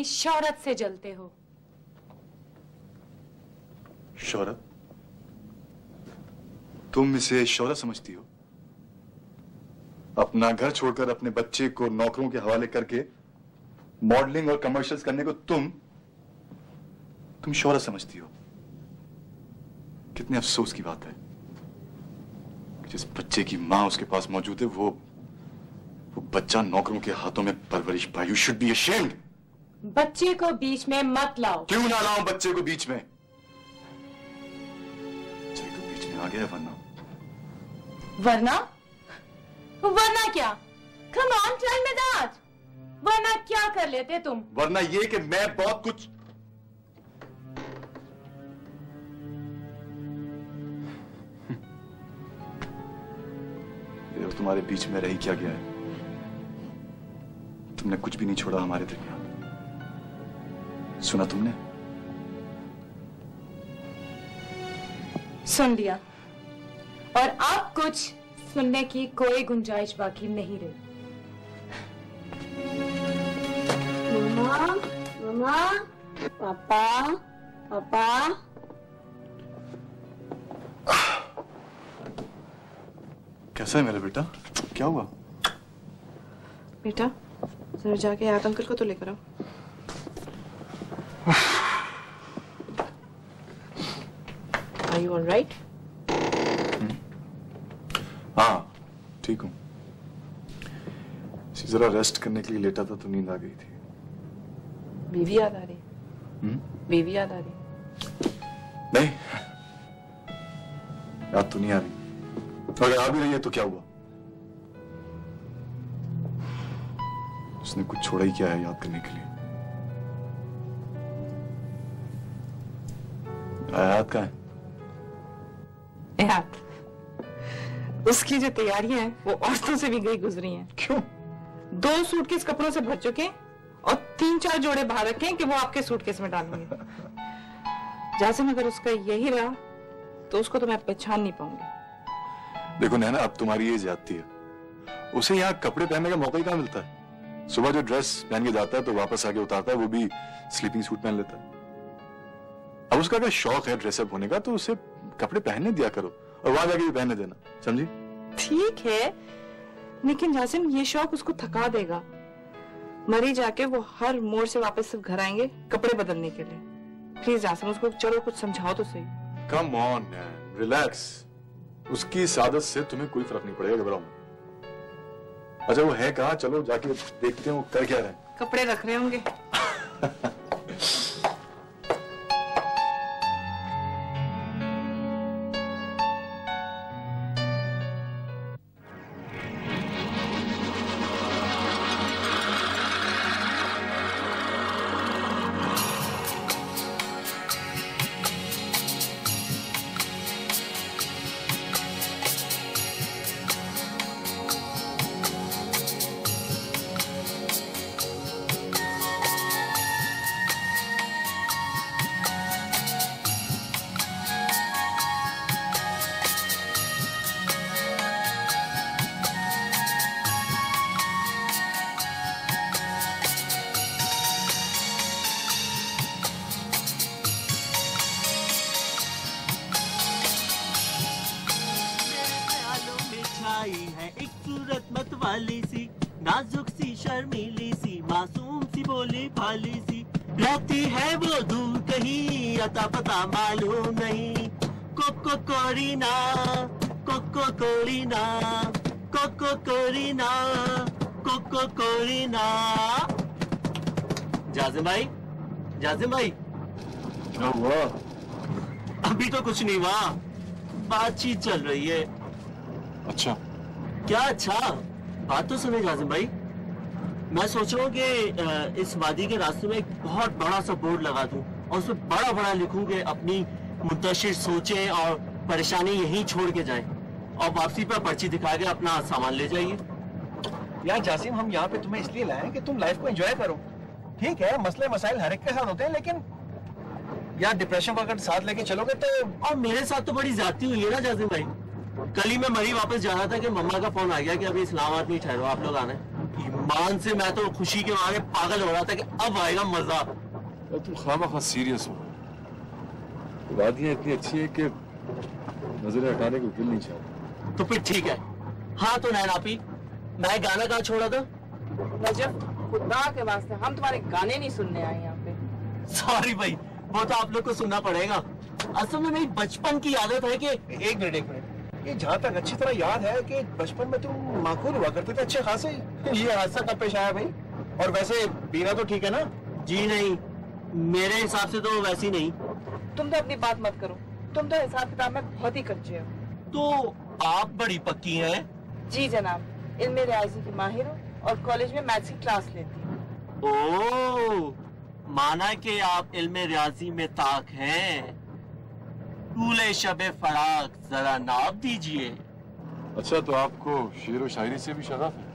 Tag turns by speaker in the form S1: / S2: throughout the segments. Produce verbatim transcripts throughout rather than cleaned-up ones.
S1: शोहरत से जलते हो।
S2: शोहरत? तुम इसे शोहरत समझती हो? अपना घर छोड़कर अपने बच्चे को नौकरों के हवाले करके मॉडलिंग और कमर्शियल्स करने को तुम तुम शोहरत समझती हो? कितने अफसोस की बात है कि जिस बच्चे की मां उसके पास मौजूद है वो वो बच्चा नौकरों के हाथों में परवरिश पाई। You should be ashamed.
S1: बच्चे को बीच में मत लाओ।
S2: क्यों ना लाऊं बच्चे को बीच में? बच्चे तो बीच में आ गया वरना
S1: वरना वरना क्या? Come on tell me that. वरना क्या कर लेते तुम?
S2: वरना ये कि मैं बहुत कुछ ये तुम्हारे बीच में रही क्या गया है? तुमने कुछ भी नहीं छोड़ा हमारे दरमियान। सुना तुमने?
S1: सुन लिया और अब कुछ सुनने की कोई गुंजाइश बाकी नहीं रही।
S3: मम्मा, मम्मा, पापा, पापा।
S2: कैसा है मेरा बेटा? क्या हुआ?
S4: बेटा जरा जाके याद अंकल को तो लेकर आओ। Are you all right?
S2: हाँ ठीक हूँ। जरा रेस्ट करने के लिए लेटा था तो नींद आ गई थी।
S4: बीवी याद आ रही?
S2: हम्म?
S4: बीवी याद आ रही?
S2: नहीं, याद तो नहीं आ रही। अगर आ भी रही है तो क्या हुआ? उसने कुछ छोड़ा ही क्या है याद करने के लिए? याद कहाँ है?
S4: याद उसकी जो तैयारियां हैं वो औरतों से भी गई गुजरी हैं।
S2: क्यों?
S4: दो सूटकेस कपड़ों से भर चुके और तीन चार जोड़े बाहर रखे कि वो आपके सूटकेस में डालेंगे। जासिम अगर उसका यही रहा तो उसको तो मैं पहचान नहीं पाऊंगी।
S2: देखो नैना, अब तुम्हारी ये ज्यादती है। उसे यहाँ कपड़े पहनने का मौका ही कहाँ मिलता है? सुबह जो ड्रेस पहन के जाता है तो वापस आके उतारता है, वो भी स्लीपिंग सूट पहन लेता है। अब उसका अगर शौक है ड्रेसअप होने का तो उसे कपड़े पहनने दिया करो और वहां जाके भी पहनने देना, समझी?
S4: ठीक है, लेकिन जासिम ये शौक उसको थका देगा। मरी जाके वो हर मोड़ से वापस सिर्फ घर आएंगे कपड़े बदलने के लिए। प्लीज जासिम उसको चलो कुछ समझाओ तो सही।
S2: Come on man, relax. उसकी इस आदत से तुम्हें कोई फर्क नहीं पड़ेगा, घबराओ मत। अच्छा वो है कहाँ? चलो जाके देखते हैं वो कर क्या रहे हैं।
S4: कपड़े रख रहे होंगे।
S5: नाजुक सी शर्मीली सी मासूम सी बोली भाली सी रहती है वो दूर कहीं, अता पता मालूम नहीं। कोको कोरीना कोको कोरीना कोको कोरीना कोको कोरीना। जाजिम भाई, जाजिम भाई।
S2: क्या हुआ?
S5: अभी तो कुछ नहीं हुआ, बातचीत चल रही है।
S2: अच्छा
S5: क्या? अच्छा बात तो सुने जाजिम भाई। मैं सोच रहा हूँ कि इस वादी के रास्ते में एक बहुत बड़ा सा बोर्ड लगा दूं और उसमें बड़ा बड़ा लिखूं कि अपनी मुंतशिर सोचें और परेशानी यहीं छोड़ के जाएं और वापसी पर पर्ची दिखा के अपना सामान ले जाइए।
S6: यार जासिम, हम यहाँ पे तुम्हें इसलिए लाए कि तुम लाइफ को एंजॉय करो। ठीक है, मसले मसाइल हर एक के साथ होते हैं, लेकिन यार डिप्रेशन को अगर साथ लेके चलोगे तो।
S5: और मेरे साथ तो बड़ी ज्यादती हुई है ना जाजिम भाई। कल ही मैं मरी वापस जा रहा था कि मम्मा का फोन आ गया कि अभी इस्लामाबाद नहीं ठहरो, आप लोग आना है। मान से मैं तो खुशी के मारे पागल हो रहा था कि अब आएगा मजा।
S7: तो तुम खामा सीरियस हो। वादियां इतनी अच्छी है कि नजरें हटाने को दिल नहीं चाहता।
S5: तो फिर ठीक है। हाँ तो नैना पी, मैं गाना कहाँ छोड़ा था?
S4: रजब, खुदा के वास्ते हम तुम्हारे गाने नहीं सुनने आए यहाँ पे।
S5: सॉरी भाई, वो तो आप लोग को सुनना पड़ेगा। असल में मेरी बचपन की आदत है कि
S6: एक मिनट एक मिनट, ये जहाँ तक अच्छी तरह याद है कि बचपन में तुम माकूल हुआ करते थे अच्छे खासे। ये हादसा कब पेश आया भाई? और वैसे बीना तो ठीक है ना?
S5: जी नहीं, मेरे हिसाब से तो वैसी नहीं।
S4: तुम तो अपनी बात मत करो, तुम तो हिसाब किताब में बहुत ही कच्चे हो।
S5: तो आप बड़ी पक्की हैं?
S4: जी जनाब, इल्मे रियाजी की माहिर हूँ और कॉलेज में मैथ्स की क्लास लेती हूँ।
S5: ओह, माना कि आप इल्मे रियाजी में ताक हैं। तूले शबे फराक जरा नाप दीजिए।
S7: अच्छा, तो आपको शेर व शायरी से भी शगफ है?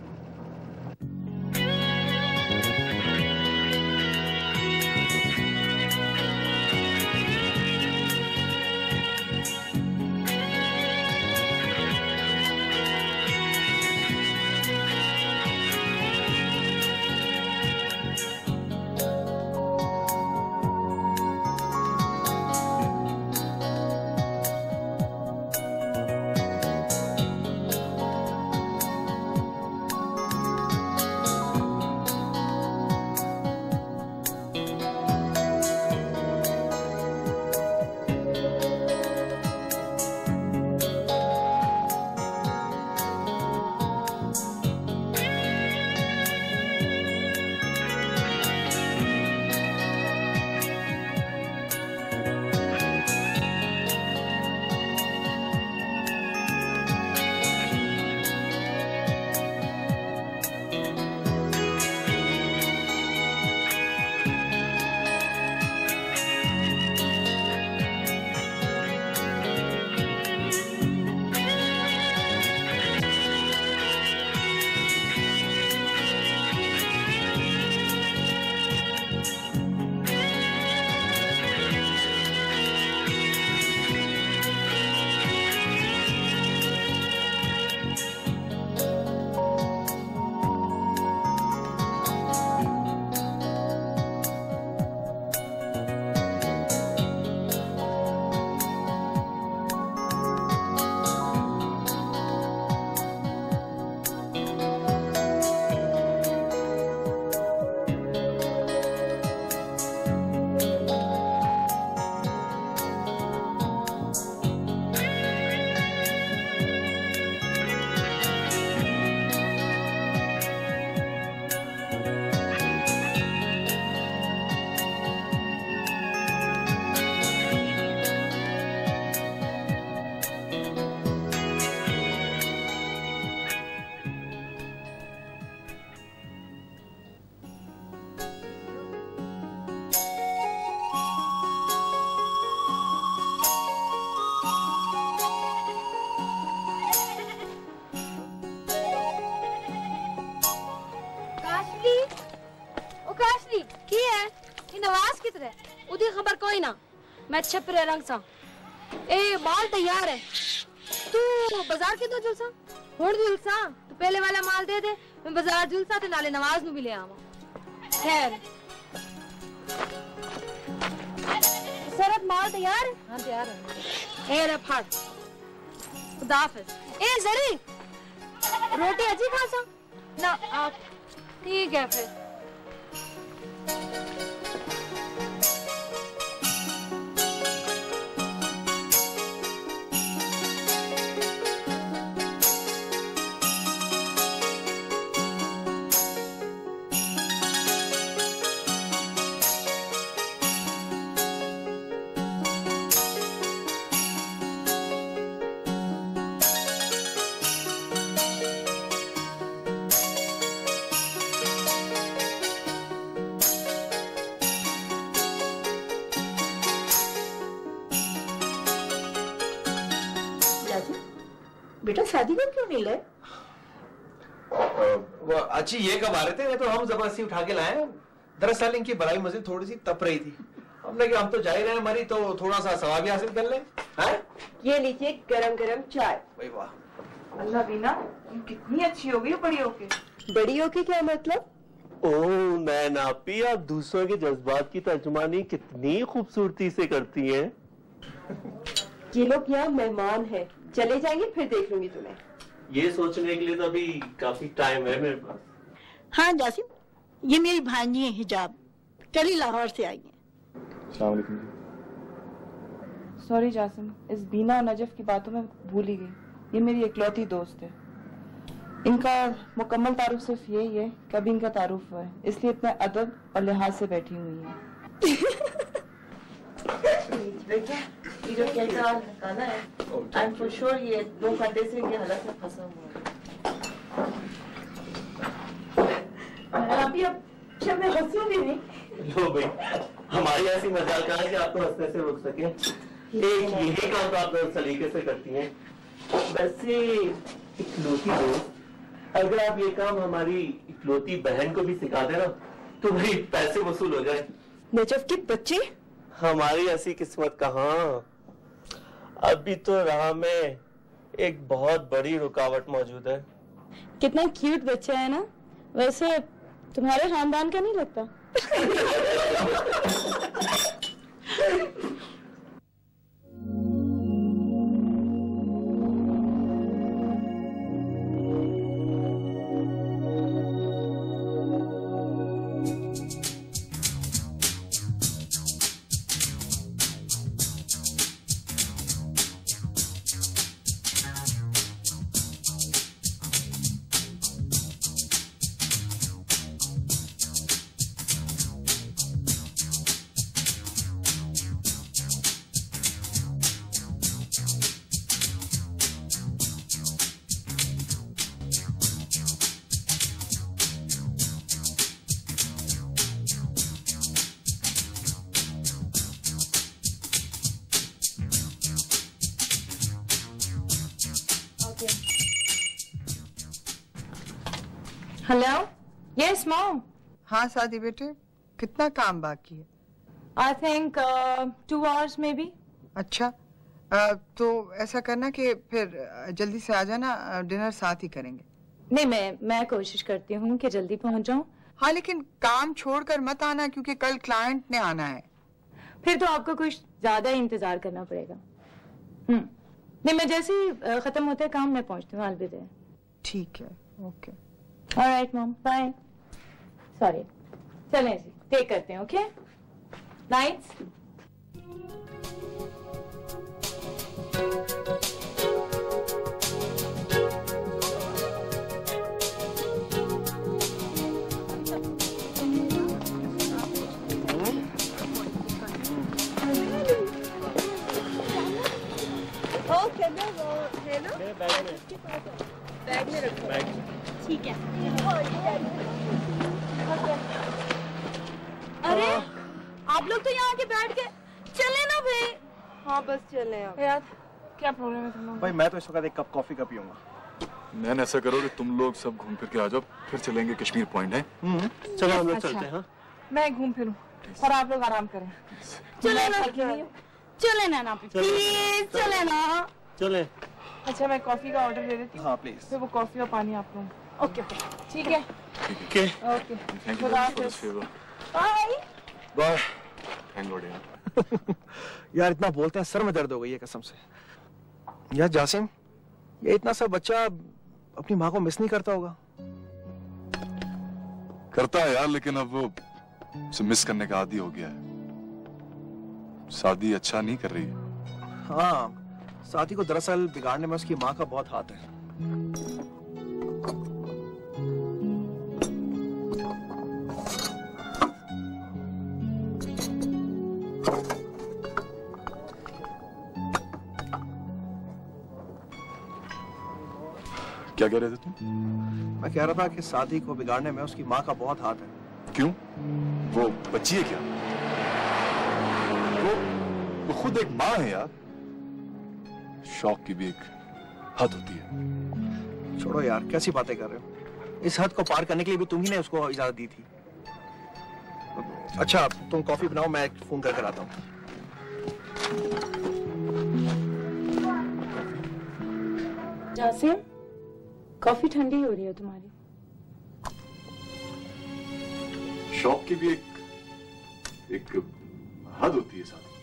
S3: खबर कोई ना, मैं छपरे रंग सा ए माल तैयार है। तू बाजार के दो जुलसा हुण जुलसा तो पहले वाला माल दे दे, मैं बाजार जुलसा ते नाले नवाज नु भी ले आवा। खैर सरत माल तैयार है? हां तैयार है। ए रे फड़ खुदा हाफिज। ए जरी रोटी अजी खा सा ना आप? ठीक है फिर।
S4: बेटा शादी को क्यों नहीं लाए?
S6: वो अच्छी ये कब आ रहे थे? तो हम जबरदस्ती उठा के लाए। दरअसल इनकी बड़ाई मस्जिद थोड़ी सी तप रही थी। हमने कि हम तो जा ही रहे हैं मरी, तो थोड़ा सा सवाब भी हासिल कर लें। हैं?
S4: ये लीजिए गरम गरम चाय।
S6: भाई वाह।
S4: अल्लाह बीना तुम कितनी अच्छी हो गई बड़ी होके।
S8: बड़ी होके क्या मतलब?
S5: ओह नैनापी, आप दूसरों के जज्बात की तर्जुमानी कितनी खूबसूरती से करती हैं।
S8: ये लोग यहाँ मेहमान हैं, चले जाएंगे फिर देख लूंगी तुम्हें।
S5: ये सोचने के लिए तो अभी काफी टाइम है मेरे पास।
S9: हाँ जासिम, ये मेरी भांजी है हिजाब, कल ही लाहौर से आई है।
S7: अस्सलाम वालेकुम।
S4: सॉरी जासिम, इस बीना और नजफ की बातों में भूल ही गई। ये मेरी इकलौती दोस्त है। इनका मुकम्मल तारुफ सिर्फ यही है कि अभी इनका तारुफ हुआ है, इसलिए इतने अदब और लिहाज से बैठी हुई है।
S1: ये जो कहता खाना है, आई एम फॉर श्योर ये दो घंटे से ये हालत में फंसा हुआ है। अभी अब जब मैं हंसूंगी नहीं।
S5: लो भाई, हमारी ऐसी मजाक कहाँ कि आपको हंसने से रोक सके। एक यही काम तो आप बहुत सलीके से करती हैं। वैसे इकलौती दोस्त, अगर आप ये काम हमारी इकलौती बहन को भी सिखा देना तो भाई पैसे वसूल हो जाए।
S8: नजफ के बच्चे?
S5: हमारी ऐसी किस्मत कहाँ। अभी तो राह में एक बहुत बड़ी रुकावट मौजूद है।
S3: कितना क्यूट बच्चा है ना। वैसे तुम्हारे खानदान का नहीं लगता।
S1: Hello, yes mom.
S10: हाँ सादी बेटे, कितना काम बाकी है?
S1: I think two hours maybe.
S10: अच्छा, uh, तो ऐसा करना कि फिर जल्दी से आ जाना, डिनर साथ ही करेंगे।
S1: नहीं, मैं मैं कोशिश करती हूँ कि जल्दी पहुँच जाऊँ।
S10: हाँ, लेकिन काम छोड़कर मत आना क्योंकि कल क्लाइंट ने आना है।
S1: फिर तो आपको कुछ ज्यादा ही इंतजार करना पड़ेगा। हम्म, नहीं, मैं जैसे ही खत्म होता है काम मैं पहुँचती हूँ। अलविदा।
S10: ठीक है, okay.
S1: Alright mom, bye. Sorry, चलें जी, टेक करते हैं। Okay, nights.
S8: बैग में रखो।
S9: ठीक है।
S3: अरे आप लोग तो यहाँ के बैठ के चले ना भाई।
S8: हाँ बस चले अब।
S4: यार क्या प्रॉब्लम है तुम लोग?
S6: भाई मैं तो इस वक्त एक कप कॉफी का पीऊंगा।
S2: नैन, ऐसा करो कि तुम लोग सब घूम फिर के आ जाओ, फिर चलेंगे कश्मीर पॉइंट है।
S5: चलो हम लोग
S4: अच्छा,
S5: चलते हैं। हाँ?
S4: मैं घूम फिरूं और आप लोग आराम करें।
S3: चले ना, चले ना ना प्लीज, चले ना।
S5: चले।
S4: अच्छा, मैं कॉफी का ऑर्डर दे देती हूँ।
S6: हाँ प्लीज।
S4: फिर वो कॉफी और पानी आप लोग। ओके ओके, ठीक है।
S5: Okay
S4: okay,
S2: thank you for this favour.
S4: Bye
S6: bye.
S2: Thank God यार।
S6: यार इतना बोलते हैं, सर में दर्द हो गई है कसम से। यार जासिम, ये इतना सा बच्चा अपनी माँ को मिस नहीं करता होगा?
S2: करता है यार, लेकिन अब वो उसे मिस करने का आदी हो गया है। शादी अच्छा नहीं कर रही है।
S6: हाँ, साथी को दरअसल बिगाड़ने में उसकी माँ का बहुत हाथ है।
S2: क्या कह रहे थे तुम?
S6: मैं कह रहा था कि साथी को बिगाड़ने में उसकी माँ का बहुत हाथ है।
S2: क्यों? वो बच्ची है क्या? वो, वो खुद एक माँ है यार। शौक की भी एक हद होती है।
S6: छोड़ो यार, कैसी बातें कर रहे हो? इस हद को पार करने के लिए भी तुम ही ने उसको इजाजत दी थी। अच्छा, तुम कॉफी बनाओ, मैं फोन करके आता हूँ।
S1: जासिम, कॉफी ठंडी हो रही है तुम्हारी।
S2: शौक की भी एक एक हद होती है साथ।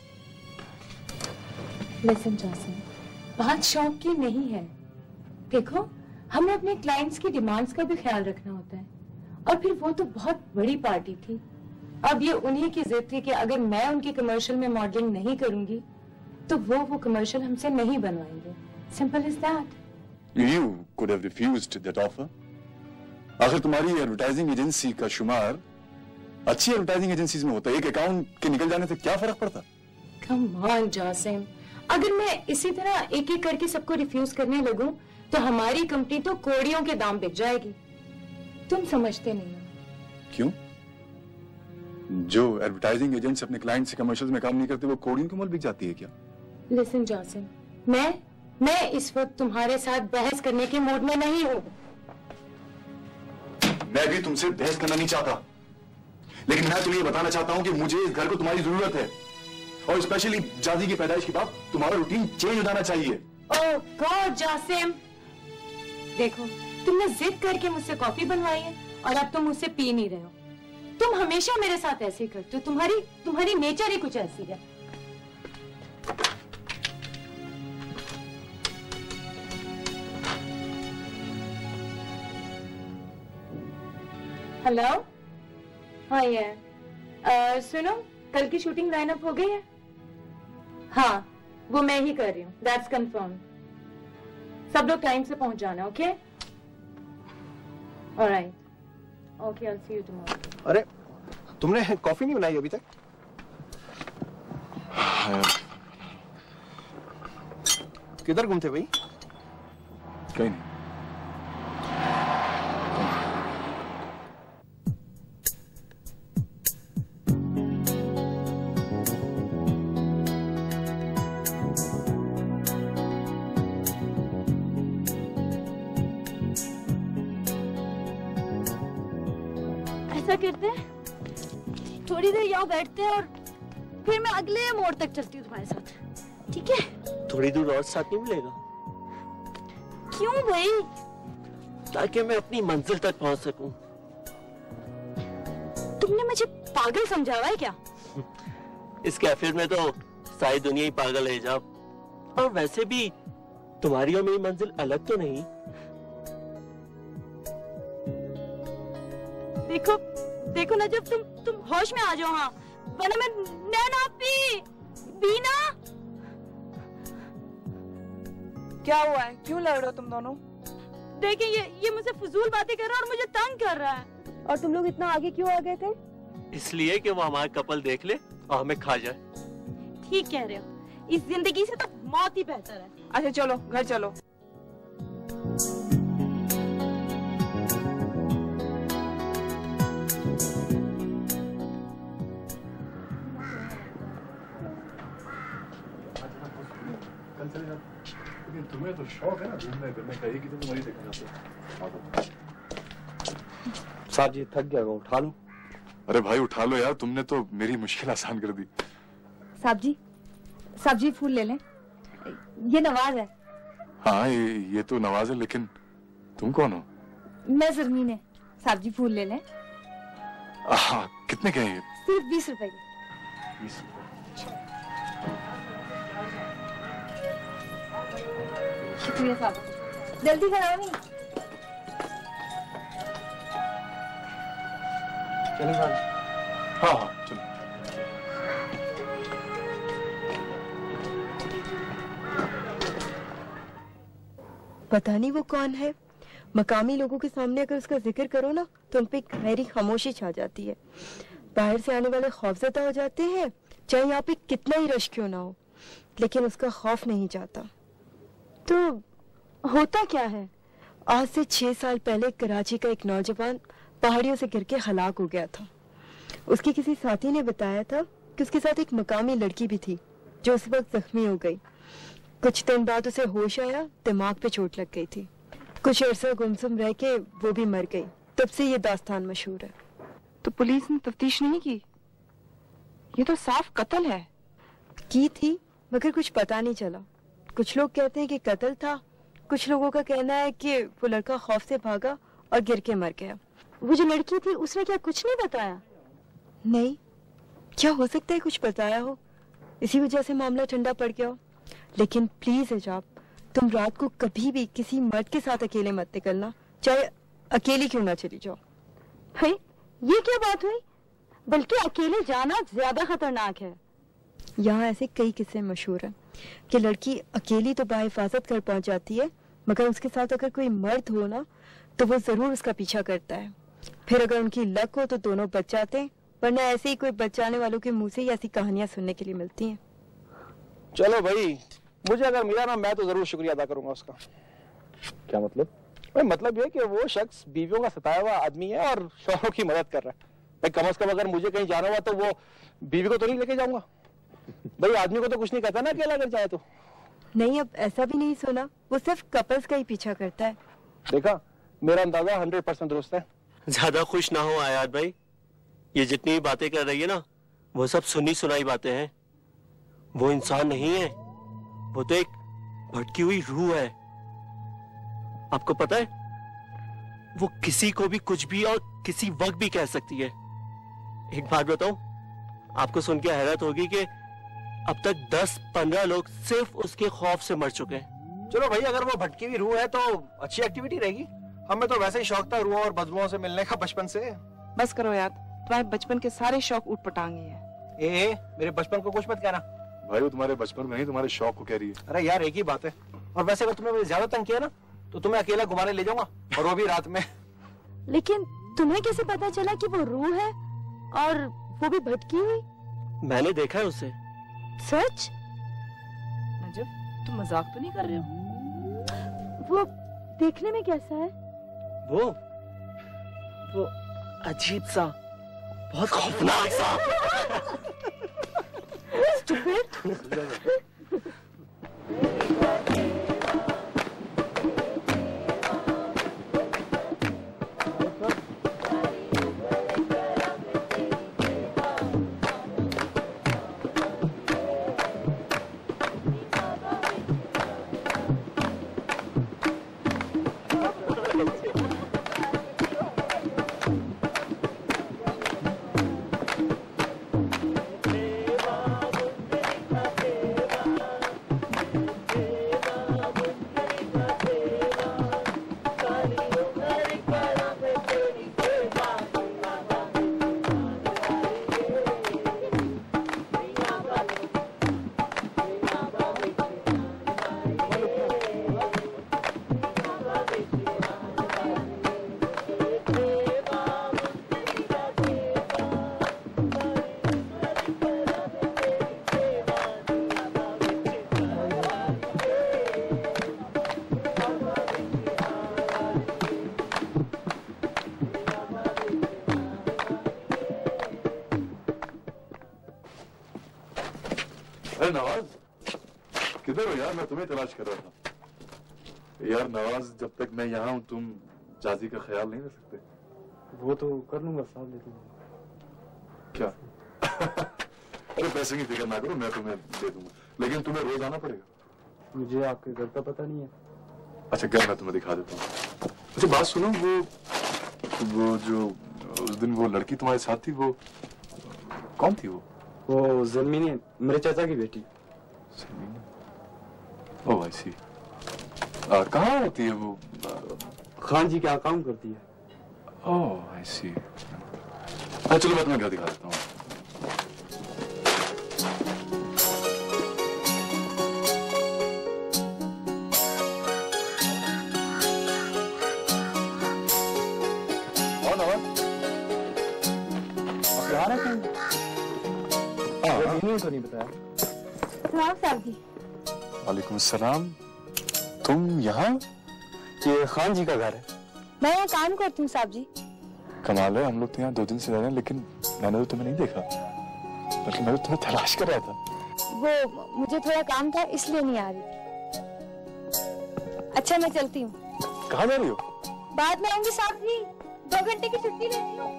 S1: लिसन जासिम, बात शौक की नहीं है। देखो, हमें अपने क्लाइंट्स की डिमांड्स का भी ख्याल रखना होता है, और फिर वो तो बहुत बड़ी पार्टी थी। अब ये उन्हीं की जिद थी कि अगर मैं उनके कमर्शियल में मॉडलिंग नहीं करूंगी तो वो वो कमर्शियल हमसे नहीं बनवाएंगे। Simple is that.
S2: You could have refused that offer. आखिर तुम्हारी एडवर्टाइजिंग एजेंसी का शुमार अच्छी एडवर्टाइजिंग एजेंसीज में होता है। एक अकाउंट के निकल जाने से क्या फर्क पड़ता?
S1: Come on, जासिम, अगर मैं इसी तरह एक एक करके सबको रिफ्यूज करने लगूं तो हमारी कंपनी तो कोड़ियों के दाम बिक जाएगी। तुम समझते नहीं हो।
S2: क्यों? जो एडवर्टाइजिंग एजेंसी अपने क्लाइंट से कमर्शियल में काम नहीं करते वो कोड़ियों के मोल बिक जाती है क्या?
S1: लिसन जासिम, मैं मैं इस वक्त तुम्हारे साथ बहस करने के मूड में नहीं हूँ।
S2: मैं भी तुमसे बहस करना नहीं चाहता, लेकिन मैं तुम्हें बताना चाहता हूँ कि मुझे इस घर को तुम्हारी जरूरत है, और स्पेशली जादी की पैदाइश के बाद तुम्हारा रूटीन चेंज हो जाना चाहिए।
S1: ओह गॉड जासिम, देखो तुमने जिद करके मुझसे कॉफी बनवाई है और अब तुम मुझसे पी नहीं रहे हो। तुम हमेशा मेरे साथ ऐसे ही करते हो। तुम्हारी तुम्हारी नेचर ही कुछ ऐसी है। हेलो, हाँ ये uh, सुनो, कल की शूटिंग लाइनअप हो गई है? हाँ, वो मैं ही कर रही हूँ। That's confirm. सब लोग टाइम से पहुंच जाना, okay? Alright, okay, I will see you tomorrow.
S6: अरे तुमने कॉफी नहीं बनाई अभी तक? किधर घूमते भाई?
S2: कहीं नहीं।
S3: ऐसा करते हैं, थोड़ी देर यहाँ बैठते हैं और फिर मैं अगले मोड़ तक चलती हूँ तुम्हारे साथ, ठीक है?
S5: थोड़ी दूर और साथ नहीं मिलेगा?
S3: क्यों भाई?
S5: ताकि मैं अपनी मंजिल तक पहुंच सकूं।
S3: तुमने मुझे पागल समझा हुआ है क्या?
S5: इस कैफे में तो सारी दुनिया ही पागल है हिजाब। और वैसे भी तुम्हारी और मेरी मंजिल अलग तो नहीं।
S3: देखो देखो ना, जब तुम तुम होश में आ जाओ, हाँ, वरना मैं नैना पी बीना।
S4: क्या हुआ है? क्यों लड़ रहे हो तुम दोनों?
S3: देखिए, ये ये मुझसे फजूल बातें कर रहा है और मुझे तंग कर रहा है। और तुम लोग इतना आगे क्यों आ गए थे?
S5: इसलिए कि वो हमारा कपल देख ले और हमें खा जाए।
S3: ठीक कह रहे हो, इस जिंदगी से तो मौत ही बेहतर है।
S4: अच्छा चलो, घर चलो।
S2: लेकिन तुम्हें तो शौक है ना घूमने फिरने का, ही कि तुम वही देखना चाहते हो।
S6: साहब जी थक गया, उठा लो।
S2: अरे भाई उठा लो यार, तुमने तो मेरी मुश्किल आसान कर दी।
S3: साहब जी, साहब जी फूल ले लें, ये नवाज है।
S2: हाँ ये, ये तो नवाज है, लेकिन तुम कौन हो?
S3: मैं जरमीन है। साहब जी फूल ले लें।
S2: हाँ, कितने के हैं ये?
S3: सिर्फ बीस रुपए के।
S2: बीस रुपए।
S3: शुक्रिया साहब, जल्दी कराओ नहीं।
S6: चलो साहब।
S2: हाँ हाँ चलो।
S8: पता नहीं वो कौन है। मकामी लोगों के सामने अगर उसका जिक्र करो ना तो उन पे गहरी खामोशी छा जाती है। बाहर से आने वाले खौफजदा हो जाते हैं, चाहे यहाँ पे कितना ही रश क्यों ना हो, लेकिन उसका खौफ नहीं जाता। तो होता क्या है? आज से छह साल पहले कराची का एक नौजवान पहाड़ियों से गिर के हलाक हो गया था। उसके किसी साथी ने बताया था कि उसके साथ एक मकामी लड़की भी थी जो उस वक्त जख्मी हो गई। कुछ दिन बाद उसे होश आया, दिमाग पे चोट लग गई थी। कुछ अरसा गुमसुम रह के वो भी मर गई। तब से ये दास्तान मशहूर है।
S4: तो पुलिस ने तफ्तीश नहीं की? ये तो साफ कत्ल है।
S8: की थी मगर कुछ पता नहीं चला। कुछ लोग कहते हैं कि कत्ल था, कुछ लोगों का कहना है कि वो लड़का खौफ से भागा और गिर के मर गया।
S3: वो जो लड़की थी उसने क्या कुछ नहीं बताया?
S8: नहीं, क्या हो सकता है कुछ बताया हो, इसी वजह से मामला ठंडा पड़ गया हो। लेकिन प्लीज हिजाब, तुम रात को कभी भी किसी मर्द के साथ अकेले मत निकलना, चाहे अकेली क्यों ना चली जाओ।
S9: है ये क्या बात हुई? बल्कि अकेले जाना ज्यादा खतरनाक है।
S8: यहाँ ऐसे कई किस्से मशहूर हैं कि लड़की अकेली तो बाहिफाजत घर पहुंच जाती है, मगर उसके साथ अगर कोई मर्द हो ना तो वो जरूर उसका पीछा करता है। फिर अगर उनकी लक हो तो दोनों बच जाते हैं, वरना ऐसे ही कोई बचाने वालों के मुंह से ही ऐसी कहानियां सुनने के लिए मिलती हैं।
S6: चलो भाई, मुझे अगर मिला ना मैं तो जरूर शुक्रिया अदा करूंगा उसका।
S7: क्या मतलब?
S6: भाई मतलब ये कि वो शख्स बीवियों का सताया हुआ आदमी है और शौहरों की मदद कर रहा है। भाई कम से कम अगर मुझे कहीं जाना हुआ तो वो बीवी को तो नहीं लेके जाऊंगा। भाई आदमी को तो कुछ नहीं कहता ना अकेला अगर जाए तो।
S8: नहीं, अब ऐसा भी नहीं सुना, वो सिर्फ कपल्स का ही पीछा करता है।
S6: देखा, मेरा अंदाजा हंड्रेड परसेंट दुरुस्त है।
S5: ज्यादा खुश ना हो आयात भाई, ये जितनी भी बातें कर रही है ना वो सब सुनी सुनाई बातें हैं। वो इंसान नहीं है, वो तो एक भटकी हुई रूह है। आपको पता है, वो किसी को भी कुछ भी और किसी वक्त भी कह सकती है। एक बात बताऊं, आपको सुन के हैरत होगी कि अब तक दस पंद्रह लोग सिर्फ उसके खौफ से मर चुके हैं।
S6: चलो भाई, अगर वो भटकी हुई रूह है तो अच्छी एक्टिविटी रहेगी। हमें तो वैसे ही शौक था रूहों और बदबुओं से मिलने का बचपन से।
S4: बस करो यार, तुम्हारे बचपन के सारे शौक उठ पटांगे हैं।
S6: ए, ए, मेरे बचपन को कुछ मत कहना।
S2: भाई वो तुम्हारे बचपन में नहीं, तुम्हारे शौक को कह रही है।
S6: अरे यार एक ही बात है। और वैसे अगर तुमने मुझे ज्यादा तंग किया ना तो तुम्हें अकेला घुमाने ले जाऊंगा, और वो भी रात में।
S9: लेकिन तुम्हें कैसे पता चला कि वो रूह है और वो भी भटकी हुई?
S5: मैंने देखा है उसे।
S9: सच?
S4: नजब, तुम मजाक तो नहीं कर रहे हो?
S9: वो देखने में कैसा है?
S5: वो वो अजीब सा, बहुत खौफनाक सा।
S2: अरे नवाज, किधर हो यार? मैं तुम्हें तलाश कर रहा था। यार नवाज, जब तक मैं यहाँ हूँ तुम जाजी का ख्याल नहीं रख सकते?
S7: वो तो कर लूंगा साहब, लेकिन
S2: क्या? अरे पैसे की फिक्र ना करो, मैं तुम्हें दे दूंगा, लेकिन तुम्हें रोज आना पड़ेगा।
S7: मुझे आपके घर का पता नहीं है।
S2: अच्छा, घर मैं तुम्हें दिखा देता हूँ। अच्छा बात सुनो, वो वो जो उस दिन वो लड़की तुम्हारे साथ थी, वो कौन थी? वो
S7: वो ज़मीनी, मेरे चाचा की बेटी।
S2: ओह आई सी। कहाँ होती है वो?
S7: खान जी क्या काम करती है?
S2: ओह आई सी। अच्छा चलो मैं तुम्हें घर दिखा देता हूँ।
S7: तो नहीं बताया।
S3: सलाम साहब जी।
S2: वालेकुम अस्सलाम। तुम यहाँ?
S7: ये खान जी का घर है।
S3: मैं यहाँ काम करती हूँ साहब जी।
S2: कमाल है, हम लोग तो यहाँ दो दिन से रह रहे हैं, लेकिन मैंने तो तुम्हें नहीं देखा, बल्कि मैं तो तुम्हें तलाश कर रहा था।
S3: वो मुझे थोड़ा काम था इसलिए नहीं आ रही थी। अच्छा मैं चलती हूँ।
S2: कहाँ जा रही हो?
S3: बाद में आऊंगी साहब जी, दो घंटे की छुट्टी लेती हूँ।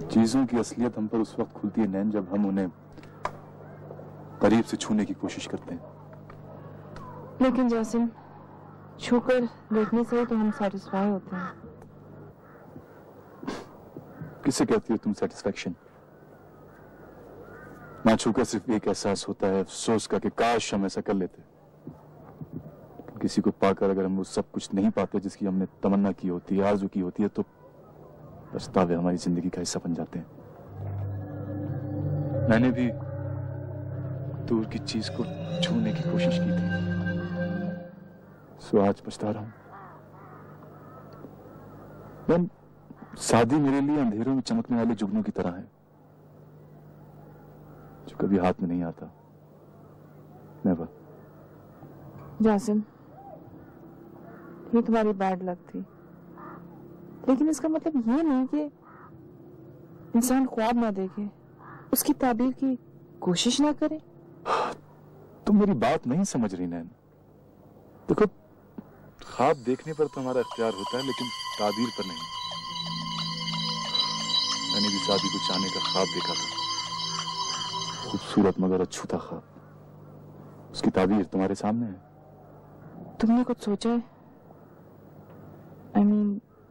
S2: चीजों की असलियत हम पर उस वक्त खुलती है नैन, जब हम उन्हें करीब से छूने की कोशिश करते हैं।
S4: लेकिन जासिम, छूकर देखने से तो हम सेटिस्फाई होते हैं।
S2: किसे कहती हो तुम सेटिस्फैक्शन? ना छूकर सिर्फ एक एहसास होता है अफसोस का कि काश हम ऐसा कर लेते। किसी को पाकर अगर हम वो सब कुछ नहीं पाते जिसकी हमने तमन्ना की होती है, आरज़ू की होती है, तो पछतावे हमारी जिंदगी का हिस्सा बन जाते हैं। मैंने भी दूर की चीज को छूने की कोशिश की थी, सो आज पछता रहा हूं। मैं शादी मेरे लिए अंधेरों में चमकने वाले जुगनू की तरह है जो कभी हाथ में नहीं आता। नेवर।
S4: जासिम, ये तुम्हारी बैड लक थी, लेकिन इसका मतलब ये नहीं कि इंसान ख्वाब ना देखे, उसकी ताबीर की कोशिश ना करे।
S2: तुम मेरी बात नहीं समझ रही नैन। देखो, ख्वाब देखने पर तो हमारा इख्तियार होता है, लेकिन ताबीर पर नहीं। मैंने भी शादी को चाहने का ख्वाब देखा था, खूबसूरत मगर अछूता ख्वाब। उसकी ताबीर तुम्हारे सामने है।
S4: तुमने कुछ सोचा है? I mean,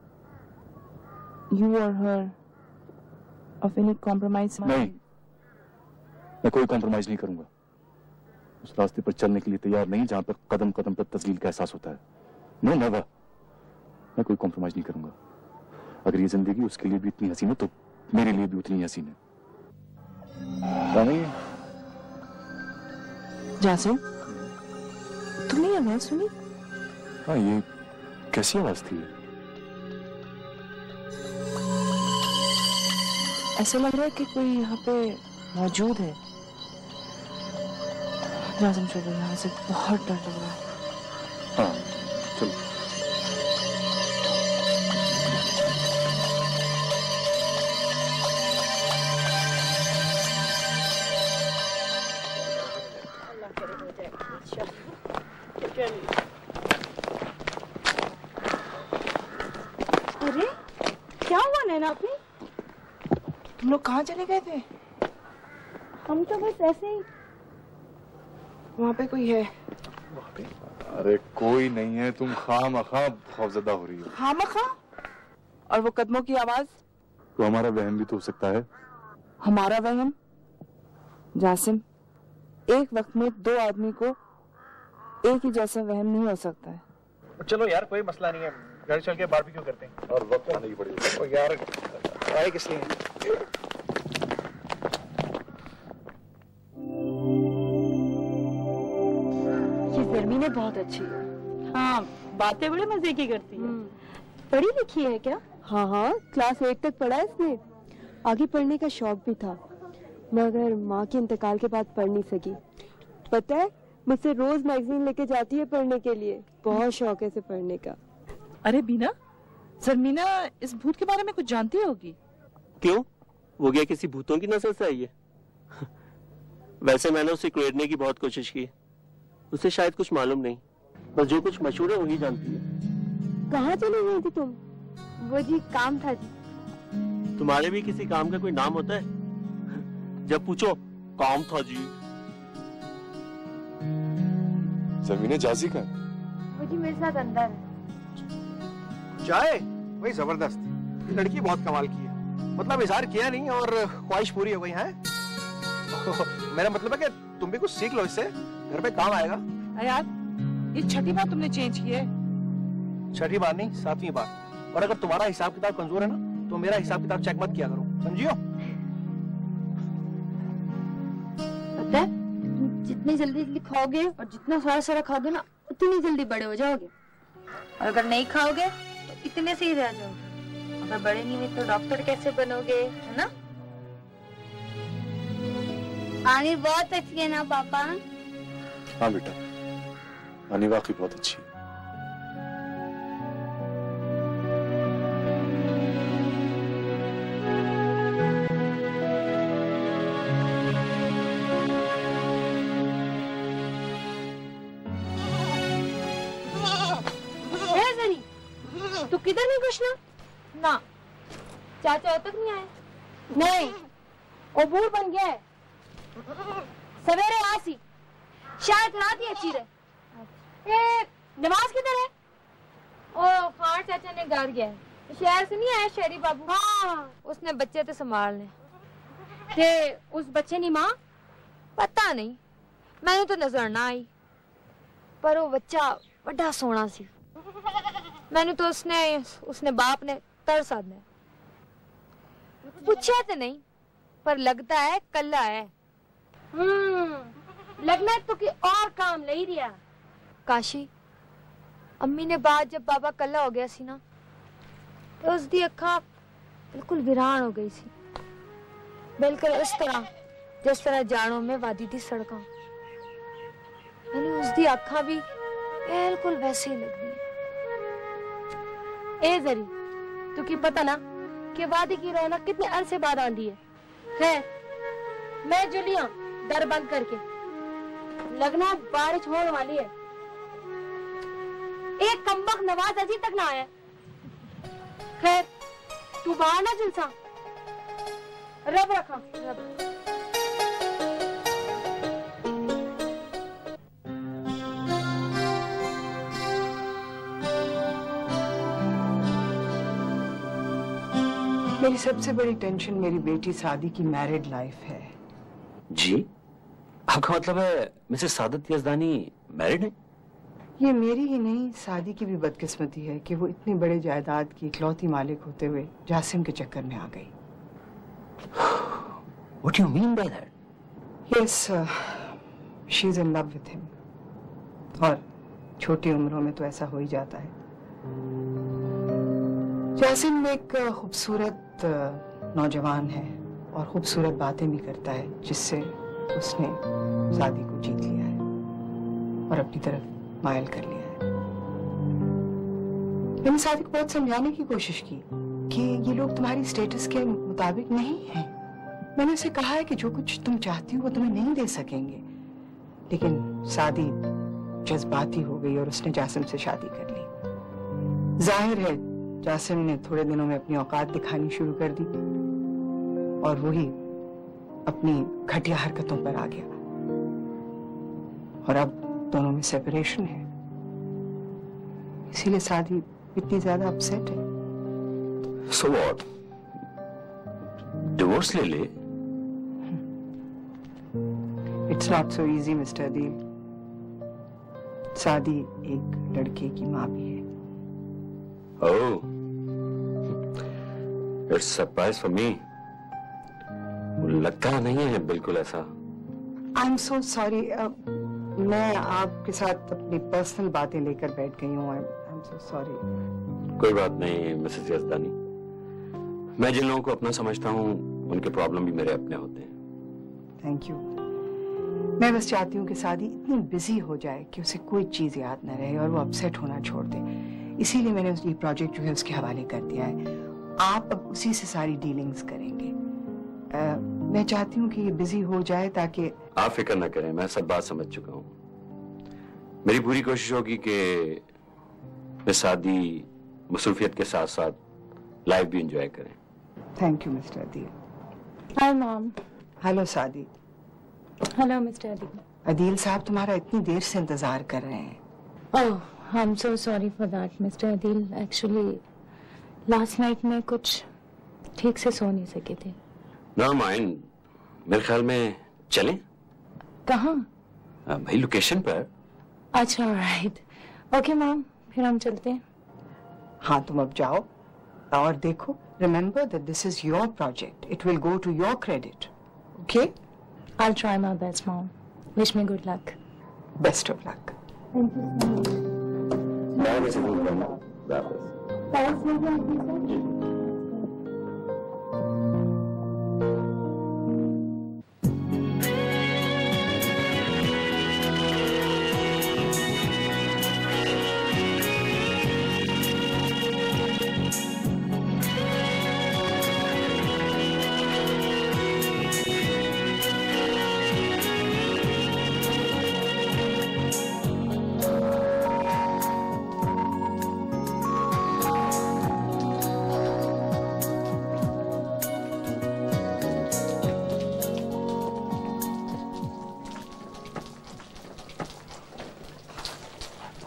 S4: you or her of any compromise?
S2: नहीं, मैं कोई कॉम्प्रोमाइज नहीं करूंगा। उस रास्ते पर चलने के लिए तैयार नहीं जहां पर कदम कदम पर तस्लील का एहसास होता है। नो नेवर, मैं कोई कॉम्प्रोमाइज नहीं करूंगा। अगर ये जिंदगी उसके लिए भी इतनी हसीन है तो मेरे लिए भी उतनी हसीन है। नहीं
S4: जासिम, तुमने ये आवाज सुनी?
S2: हाँ, ये कैसी आवाज थी?
S4: ऐसा लग रहा है कि कोई यहाँ पे मौजूद है। जासिम, चलो, यहाँ से बहुत डर लग रहा है।
S2: हाँ, चलो।
S9: अरे क्या हुआ नैना आपने?
S4: तुम लोग कहाँ चले गए थे?
S9: हम तो बस ऐसे ही।
S4: वहाँ पे कोई है?
S2: वहाँ पे? अरे कोई नहीं है, तुम खामखा खौफजदा हो रही हो।
S4: खामखा? और वो कदमों की आवाज?
S2: तो हमारा वहम भी तो हो सकता है।
S4: हमारा वहम? जासिम, एक वक्त में दो आदमी को एक ही जैसा वहम नहीं हो सकता है।
S6: चलो यार, कोई मसला नहीं है, घर चल के बारबेक्यू करते हैं।
S2: और वक्त आने की पड़ेगी।
S6: ओ यार, आए किस लिए?
S9: ये ज़मीन बहुत अच्छी है। हाँ, बातें बड़े मजे की करती है। पढ़ी लिखी है क्या?
S8: हाँ हाँ, क्लास एट तक पढ़ा इसने। आगे पढ़ने का शौक भी था, मगर माँ के इंतकाल के बाद पढ़ नहीं सकी। पता है, मुझसे रोज मैगजीन लेके जाती है पढ़ने के लिए। बहुत शौक है इसे पढ़ने का।
S4: अरे बीना, ज़मीना इस भूत के बारे में कुछ जानती होगी।
S5: क्यों? वो क्या किसी भूतों की नस्ल से आई है? वैसे मैंने उसे कुरेदने की बहुत कोशिश की, उसे शायद कुछ मालूम नहीं, बस जो कुछ मशहूर है वही जानती है।
S8: कहाँ चली गई थी तुम?
S9: वो जी काम था जी।
S5: तुम्हारे भी किसी काम का कोई नाम होता है? जब पूछो काम था जी।
S7: ज़मीने जाजी का है?
S9: वो जी मेरे साथ अंदर है।
S6: चाय वही जबरदस्त। ये लड़की बहुत कमाल की है, मतलब इजहार किया नहीं और ख्वाहिश पूरी हो गई है। मेरा मतलब है कि तुम भी कुछ सीख लो इससे, घर पे काम आएगा।
S4: यार, ये छठी बार तुमने चेंज की है।
S6: छठी बार नहीं, सातवीं बार। और अगर तुम्हारा हिसाब किताब कमजोर है ना, तो मेरा हिसाब किताब चेक मत किया करो, समझियो?
S9: पता है, तुम जितनी जल्दी जल्दी खाओगे और जितना सारा सारा खाओगे ना, उतनी जल्दी बड़े हो जाओगे। और अगर नहीं खाओगे तो इतने से ही रह जाओगे। अगर बड़े नहीं हुए तो डॉक्टर कैसे बनोगे, है ना?
S11: आनी बहुत अच्छी है ना पापा?
S2: हाँ बेटा, आनी वाकई बहुत अच्छी है।
S9: तू किधर नहीं कुछ ना? ना, चाचा अब तक नहीं आए।
S3: नहीं, अबूर बन गया है। सवेरे आसी, शायद रात ही अच्छी रहे। ए, नमाज किधर है? ओ, खान चाचा ने घर गया है। शहर से नहीं आया शहरी बाबू? हाँ, उसने बच्चे तो संभालने। ते उस बच्चे नी माँ? पता नहीं, मैंने तो नजर ना आई। पर वो बच्चा बड़ा सोना सी। मैंने तो उसने उसने बाप ने तरस आदने पूछा तो नहीं, पर लगता है कल्ला है। हम्म, लगना है तो कि और काम ले ही दिया। काशी, अम्मी ने बात जब बाबा कल्ला हो गया सी ना, तो उसकी अखा बिल्कुल वीरान हो गई सी, बिल्कुल इस तरह जिस तरह जाड़ों में वादी थी सड़का। मैंने उसकी अखा भी बिल्कुल वैसे ही लग रही। ए जरी, तू की पता ना कि वादी की रौनक कितने अरसे बाद आंदी है। खैर, मैं जुलिया दर बंद करके, लगना बारिश होने वाली है। एक कमबख्त नवाज अजी तक ना आया। खैर, तू बाहर ना जुलसा, रब रखा रब।
S10: मेरी सबसे बड़ी टेंशन मेरी बेटी सादी की मैरिड लाइफ है।
S12: जी, आपका मतलब है मिसेस सादत यज़दानी मैरिड है?
S10: ये मेरी ही नहीं, सादी की भी बदकिस्मती है कि वो इतनी बड़े जायदाद की इकलौती मालिक होते हुए जासिम के चक्कर में आ गई।
S12: What do you mean by that?
S10: Yes, uh, she's in love with him. और छोटी उम्रों में तो ऐसा हो ही जाता है। जासिम एक खूबसूरत नौजवान है और खूबसूरत बातें भी करता है, जिससे उसने सादी को जीत लिया है और अपनी तरफ मायल कर लिया है। मैंने सादी को बहुत समझाने की कोशिश की कि ये लोग तुम्हारी स्टेटस के मुताबिक नहीं हैं। मैंने उसे कहा है कि जो कुछ तुम चाहती हो वो तुम्हें नहीं दे सकेंगे, लेकिन सादी जज्बाती हो गई और उसने जासिम से शादी कर ली। जाहिर है जासिम ने थोड़े दिनों में अपनी औकात दिखानी शुरू कर दी और वही अपनी घटिया हरकतों पर आ गया और अब दोनों में सेपरेशन है। इसीलिए सादी इतनी ज्यादा अपसेट है।
S12: So what? डिवोर्स ले ले?
S10: It's not so easy, mister Adeel. Saadi एक लड़के की माँ भी है।
S12: Oh, it's surprise for me. लगता नहीं है बिल्कुल ऐसा।
S10: I'm so sorry. uh, मैं आपके साथ अपनी पर्सनल बातें लेकर बैठ गई हूँ। I'm, I'm so sorry.
S12: कोई बात नहीं मिसेस यज़दानी, मैं जिन लोगों को अपना समझता हूँ उनके प्रॉब्लम भी मेरे अपने होते हैं।
S10: Thank you. मैं बस चाहती हूँ कि सादी इतनी बिजी हो जाए कि उसे कोई चीज याद न रहे और वो अपसेट होना छोड़ दे। इसीलिए मैंने ये प्रोजेक्ट जो है उसके हवाले कर दिया है। आप अब उसी से सारी डीलिंग्स करेंगे। आ, मैं चाहती हूँ कि ये बिजी हो जाए ताकि
S12: आप फिक्र न करें, मैं सब बात समझ चुका हूँ। मेरी पूरी कोशिश होगी कि मैं शादी मसरूफियत के साथ साथ लाइफ भी एंजॉय करें।
S10: Thank you mister Adeel.
S1: Hi mom.
S10: Hello Saadi.
S1: Hello mister Adeel.
S10: Adeel साहब तुम्हारा इतनी देर से इंतजार कर रहे हैं।
S1: Oh, I am so sorry for that mister Adeel. Actually last night में कुछ ठीक से सो नहीं सके थे।
S12: नो माइंड, मेरे ख्याल में चलें।
S1: कहाँ?
S12: भाई लोकेशन पर।
S1: अच्छा, राइट। ओके मॉम, फिर हम चलते हैं।
S10: हाँ, तुम अब जाओ और देखो, remember that this is your project. It will go to your credit. Okay?
S1: I'll try my best, Mom. Wish me good luck.
S10: Best of luck.
S1: Thank you so much.
S12: मैं वैसे बोल रहा हूँ वापस।
S1: Thanks, Mom.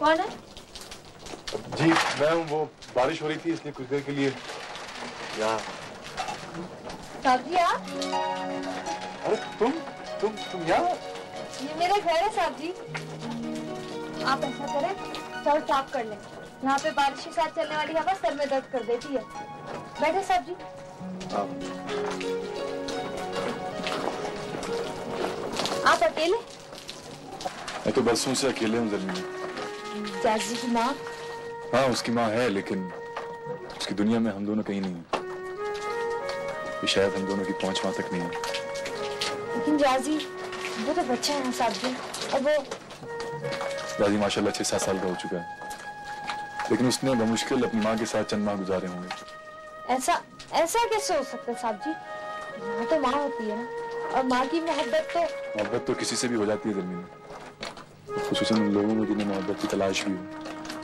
S3: कौन है?
S2: जी मैं हूँ, वो बारिश हो रही थी इसलिए कुछ देर के लिए यहाँ।
S3: साहब जी आप?
S2: अरे तुम तुम तुम यहाँ?
S3: ये मेरा घर है साहब जी। आप ऐसा करें, सर साफ कर लें। यहाँ पे बारिश के साथ चलने वाली हवा सर में दर्द कर देती है। बैठे साहब जी। आप अकेले?
S7: मैं तो बरसों से अकेले हूँ जमीन में।
S3: जाजी की माँ?
S7: हाँ उसकी माँ है, लेकिन उसकी दुनिया में हम दोनों कहीं नहीं हैं। ये शायद हम दोनों की पहुंच वहां तक नहीं है।
S3: लेकिन जाजी वो तो बच्चा है साहब जी, और वो
S7: दादी माशाल्लाह छह सात साल का हो चुका है, लेकिन उसने बमुश्किल अपनी माँ के साथ चंद माह गुजारे होंगे।
S3: ऐसा ऐसा कैसे हो सकता है साहब जी? माँ तो माँ होती है ना, और माँ की मोहब्बत तो
S7: मोहब्बत तो किसी से भी हो जाती है जमीन में, खुसूसन उन लोगों में जिन्हें मोहब्बत की तलाश भी हो।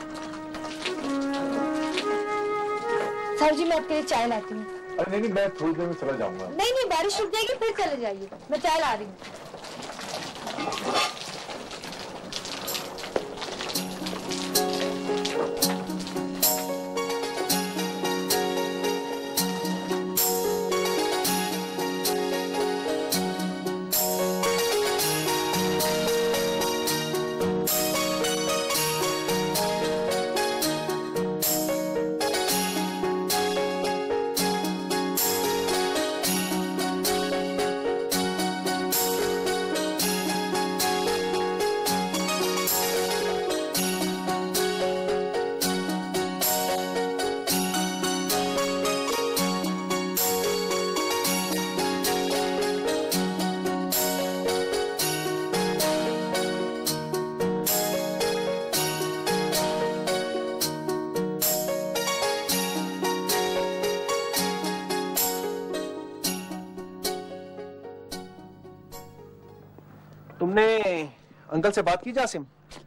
S3: साहब जी मैं आपके लिए चाय लाती हूँ।
S7: अरे नहीं नहीं, मैं थोड़ी देर में चला जाऊंगा।
S3: नहीं नहीं, बारिश रुक जाएगी फिर चले जाइए, मैं चाय ला रही हूँ।
S6: तुमने अंकल से बात की जासिम?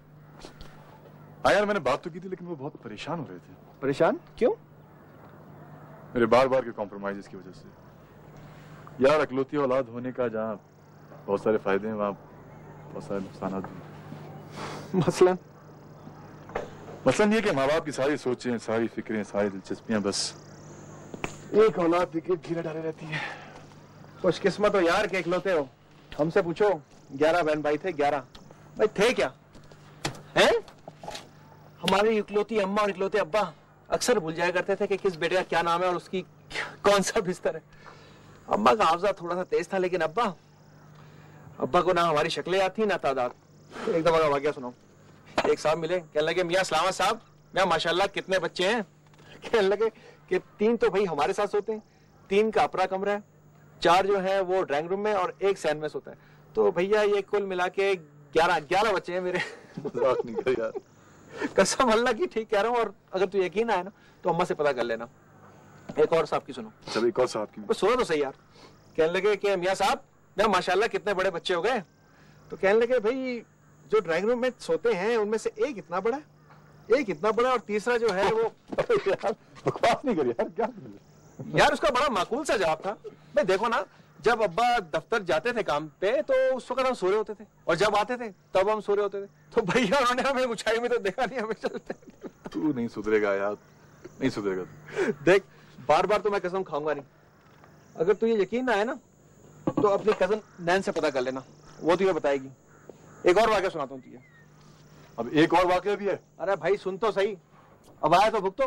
S2: हाँ यार मैंने बात तो की थी, लेकिन वो बहुत परेशान हो रहे थे।
S6: परेशान क्यों?
S2: मेरे बार बार के कॉम्प्रोमाइजेस की वजह से। यार अकलौती औलाद होने का जहाँ बहुत सारे फायदे हैं, वहाँ बहुत सारे नुकसान भी।
S6: मसलन
S2: मसलन ये कि माँ बाप की सारी सोचें, सारी फिक्रें, सारी दिलचस्पियां बस एक औलाद के घेरे डाले रहती है।
S6: खुशकिस्मत हो यार के इकलौते हो। हमसे पूछो, ग्यारह बहन भाई थे, ग्यारह भाई थे क्या हैं? हमारी इकलौती अम्मा और इकलौते अब्बा अक्सर भूल जाया करते थे कि किस बेटे का क्या नाम है और उसकी कौन सा बिस्तर है। अम्मा का हाफजा थोड़ा सा तेज था, लेकिन अब्बा अब्बा को ना हमारी शक्लें याद थी ना तादाद। एक दफा का वाकया सुनाओ। एक साहब मिले, कहने लगे मियाँ सलामत साहब, मियाँ माशाल्लाह कितने बच्चे हैं? कहने लगे कि तीन तो भाई हमारे साथ सोते हैं, तीन का अपना कमरा है, चार जो है वो ड्राइंग रूम में और एक सैन में सोता है। तो भैया ये कुल मिला के ग्यारह ग्यारह बच्चे हैं मेरे।
S2: नहीं कर यार।
S6: कसम अल्लाह की ठीक कह रहा हूँ, और अगर तू यकीन आए ना तो अम्मा से पता कर लेना। एक और साहब की सुनो।
S2: चलो एक और साहब की
S6: सुनो तो सही यार। कहने लगे कि मियाँ साहब मियाँ माशाल्लाह कितने बड़े बच्चे हो गए। तो कहने लगे भाई जो ड्राइंग रूम में सोते हैं उनमें से एक इतना बड़ा है, एक इतना बड़ा, और तीसरा जो है वो
S2: बकवास नहीं करिए यार। क्या
S6: यार उसका बड़ा माकूल सा जवाब था। भाई देखो ना, जब अब्बा दफ्तर जाते थे काम पे तो उस वक्त हम सो रहे होते थे, और जब आते थे तब हम सो रहे होते थे। तो भैया उन्होंने हमें ऊंचाई में तो देखा नहीं, हमें चलते।
S2: तू नहीं सुधरेगा यार, नहीं सुधरेगा तू।
S6: देख बार बार तो मैं कसम खाऊंगा नहीं। अगर तू ये यकीन ना है ना तो अपनी कजन नैन से पता कर लेना, वो तुझे बताएगी। एक और वाकया सुनाता हूँ तुझे।
S2: अब एक और वाकया भी है?
S6: अरे भाई सुन तो सही, अब आया तो भुगतो।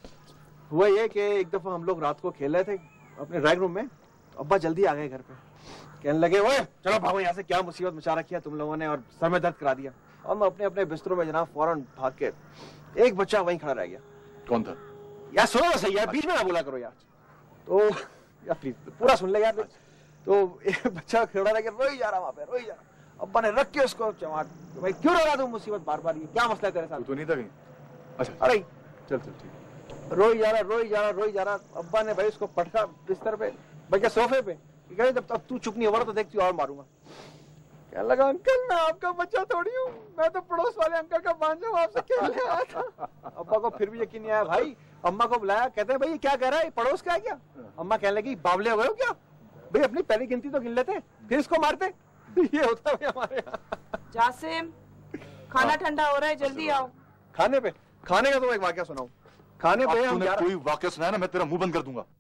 S6: हुआ ये कि एक दफा हम लोग रात को खेल रहे थे अपने ड्राइंग रूम में, अब्बा जल्दी आ गए घर पे। कहने लगे ओए चलो भागो यहाँ से, क्या मुसीबत मचा रखी है तुम लोगों ने, और सर में दर्द करा दिया। और मैं अपने अपने बिस्तरों में जनाब फौरन भाग के, एक बच्चा वहीं खड़ा रह गया।
S2: कौन था?
S6: यार सुनो सही यार, बीच में ना बोला करो यार। तो यार प्लीज पूरा सुन ले यार। तो एक बच्चा खड़ा रह गया, रोई जा रहा वहां पे, रोई जा रहा। अब्बा ने रख के उसको चमाट, भाई क्यों रो रहा तू मुसीबत बार बार, ये क्या मसला तेरे साथ?
S2: तो नहीं था कहीं? अच्छा
S6: अरे
S2: चल चल ठीक।
S6: रोई जा रहा रोई जा रहा रोई जा रहा। अब्बा ने भाई उसको पटका बिस्तर पे, बल्कि सोफे पे। कहे जब तक तू चुप नहीं हो तो देखती और मारूंगा। कहने लगा अंकल मैं आपका बच्चा थोड़ी हूँ, मैं तो पड़ोस वाले अंकल का भांजा हूँ, आपसे खेलने आया था। अब्बा को फिर भी यकीन नहीं आया। भाई अम्मा को बुलाया, कहते हैं भाई ये क्या कह रहा है, पड़ोस का है क्या? अम्मा कहने लगी बावले हो गए हो क्या भाई, अपनी पहली गिनती तो गिन लेते फिर इसको मारते। ये होता है हमारे यहाँ।
S4: जासिम खाना ठंडा हो रहा है, जल्दी आओ।
S6: खाने पे खाने का तो एक वाक्य सुनाऊं। खाने पे हम
S2: कोई वाक्य सुनाया ना मैं तेरा मुंह बंद कर दूंगा।